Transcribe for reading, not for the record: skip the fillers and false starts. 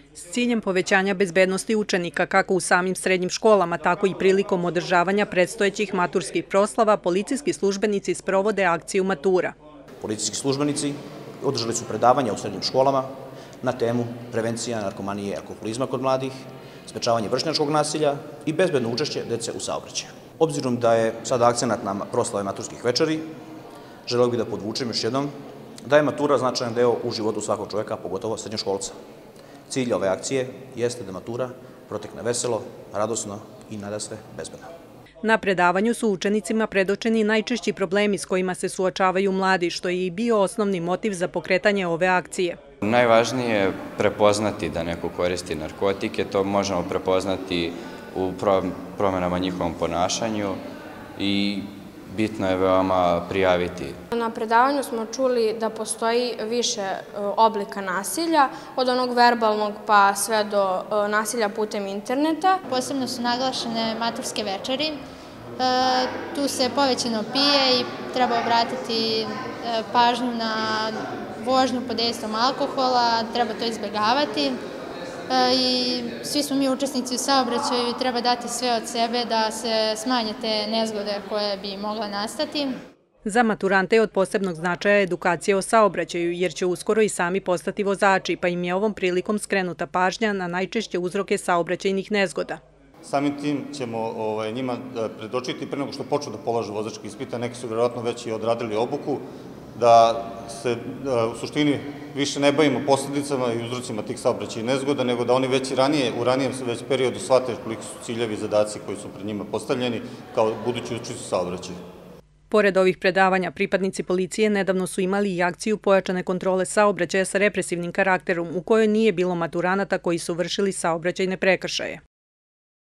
S ciljem povećanja bezbednosti učenika kako u samim srednjim školama, tako i prilikom održavanja predstojećih maturskih proslava, policijski službenici sprovode akciju Matura. Policijski službenici održali su predavanja u srednjim školama na temu prevencija narkomanije i alkoholizma kod mladih, sprečavanje vršnjačkog nasilja i bezbedno učešće dece u saobraćaju. Obzirom da je sada akcenat na proslave maturskih večeri, želeo bih da podvučem još jednom da je matura značajan deo u životu svakog čoveka, pogotovo srednjoškolca. Cilj ove akcije jeste da matura protekne veselo, radosno i nadasve bezbedno. Na predavanju su učenicima predočeni najčešći problemi s kojima se suočavaju mladi, što je i bio osnovni motiv za pokretanje ove akcije. Najvažnije je prepoznati da neko koristi narkotike, to možemo prepoznati u promenama njihovom ponašanju i bitno je veoma prijaviti. Na predavanju smo čuli da postoji više oblika nasilja, od onog verbalnog pa sve do nasilja putem interneta. Posebno su naglašene maturske večeri. Tu se povećano pije i treba obratiti pažnju na vožnju pod dejstvom alkohola, treba to izbjegavati. I svi smo mi učesnici u saobraćaju i treba dati sve od sebe da se smanje te nezgode koje bi mogle nastati. Za maturante je od posebnog značaja edukacija o saobraćaju, jer će uskoro i sami postati vozači, pa im je ovom prilikom skrenuta pažnja na najčešće uzroke saobraćajnih nezgoda. Samim tim ćemo njima predočiti pre nego što počnu da polažu vozački ispit, a neki su vjerojatno već i odradili obuku, da se u suštini više ne bavimo posljedicama i uzrocima tih saobraćajnih nezgoda, nego da oni već i u ranijem periodu shvate koliki su ciljevi i zadaci koji su pred njima postavljeni kao budući učesnici saobraćaja. Pored ovih predavanja, pripadnici policije nedavno su imali i akciju pojačane kontrole saobraćaja sa represivnim karakterom, u kojoj nije bilo maturanata koji su vršili saobraćajne prekršaje.